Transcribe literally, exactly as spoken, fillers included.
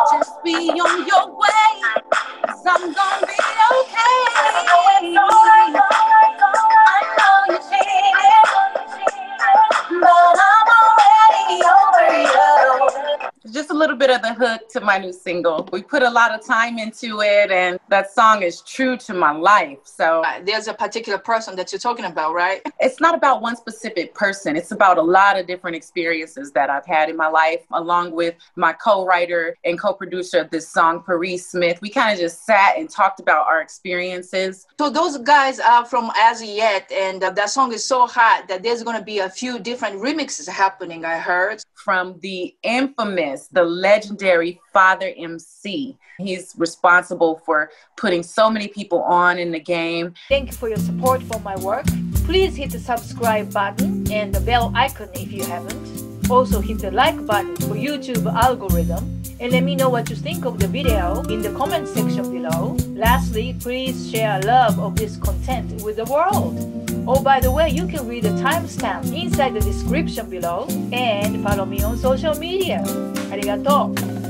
Just be on your way, 'cause I'm gonna be okay. I know you cheated, but I'm already over you. Just a little bit of the hook to my new single. We put a lot of time into it, and that song is true to my life. So Uh, there's a particular person that you're talking about, right? it's not about one specific person. It's about a lot of different experiences that I've had in my life, along with my co-writer and co-producer of this song, Paris Smith. We kind of just sat and talked about our experiences. So those guys are from As Yet, and uh, that song is so hot that there's going to be a few different remixes happening, I heard. From the infamous, the legendary Father M C. He's responsible for putting so many people on in the game. Thank you for your support for my work. Please hit the subscribe button and the bell icon if you haven't. Also hit the like button for YouTube algorithm, and let me know what you think of the video in the comment section below. Lastly, please share love of this content with the world. Oh, by the way, you can read the timestamp inside the description below and follow me on social media. Arigato!